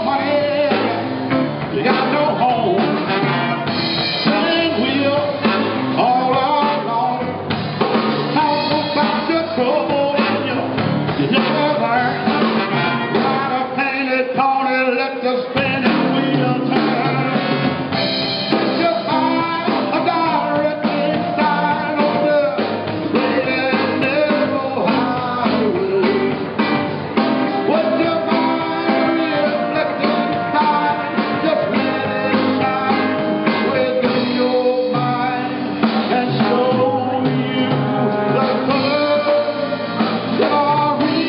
money, you got no home. Same wheel all along. Talk about your trouble and you never learn. Ride a painted pony, let the spinning wheel turn. You buy a directing sign on the great and narrow highway. What you buy a reflecting sign, just let it shine within your mind and show you the colors that are real.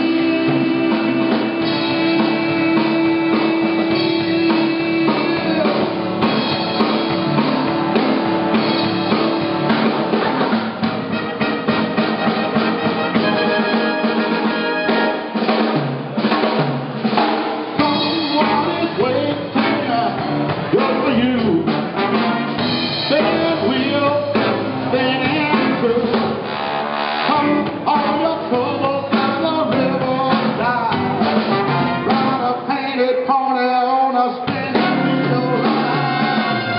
Someone is waiting just for you. Spinning wheel, spinning through. Come all your troubles down the riverside. Ride a painted pony on a spinning wheel line.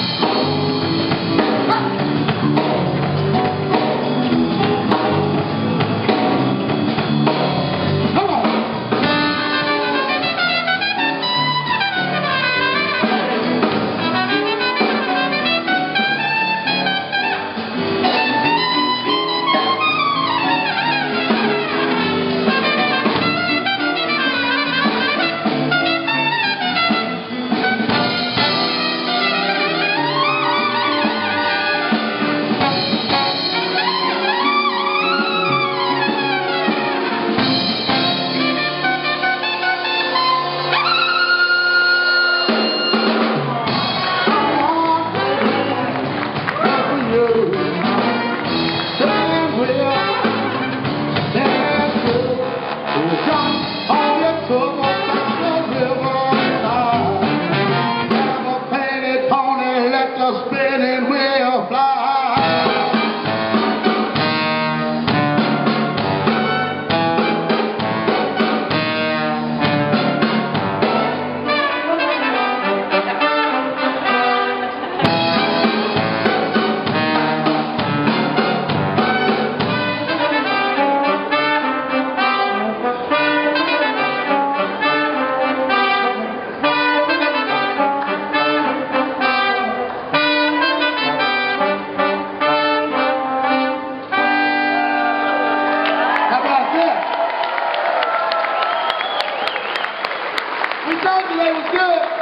Come on. Spinning wheel fly. We told you they was good.